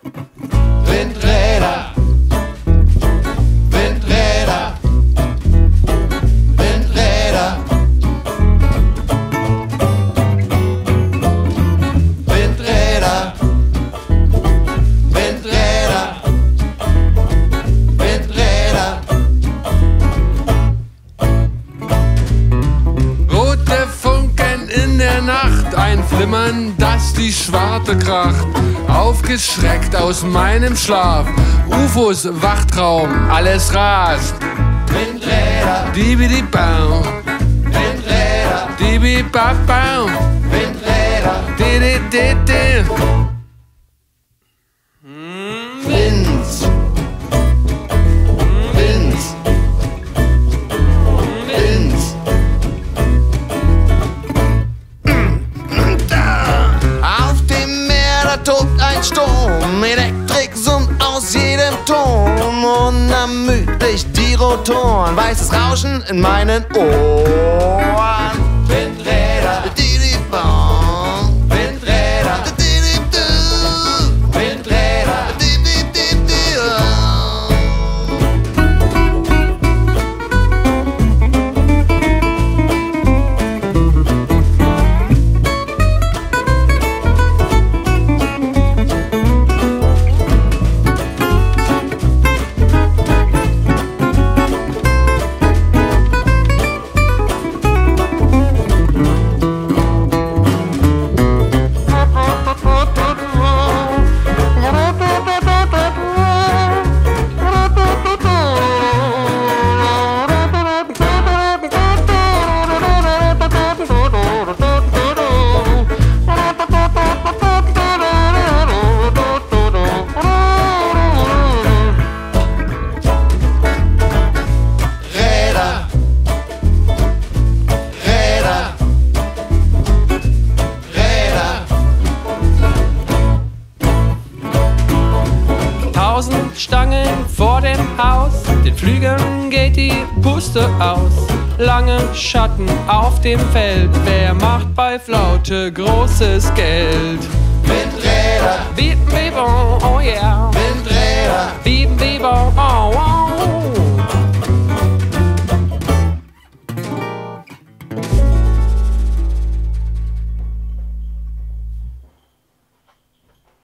Windräder, Windräder, Windräder, Windräder, Windräder, Windräder. Rote Funken in der Nacht, ein Flimmern, das die Schwarte kracht. Aufgeschreckt aus meinem Schlaf, UFOs, Wachtraum, alles rast. Windräder, dibidi-bau, Windräder, dibi-bau-bau, Windräder, di-di-di-di. Wind, Wind, Wind. Auf dem Meer, da tobt ein Sturm, Elektrik summt aus jedem Ton, unermüdlich die Rotoren, weißes Rauschen in meinen Ohren. Windräder, di-di-bau, Windräder, di-di-du, Windräder, di-di-di-di. Stangen vor dem Haus, den Flügeln geht die Puste aus. Lange Schatten auf dem Feld, wer macht bei Flaute großes Geld? Windräder, Beep, beep, oh, oh yeah.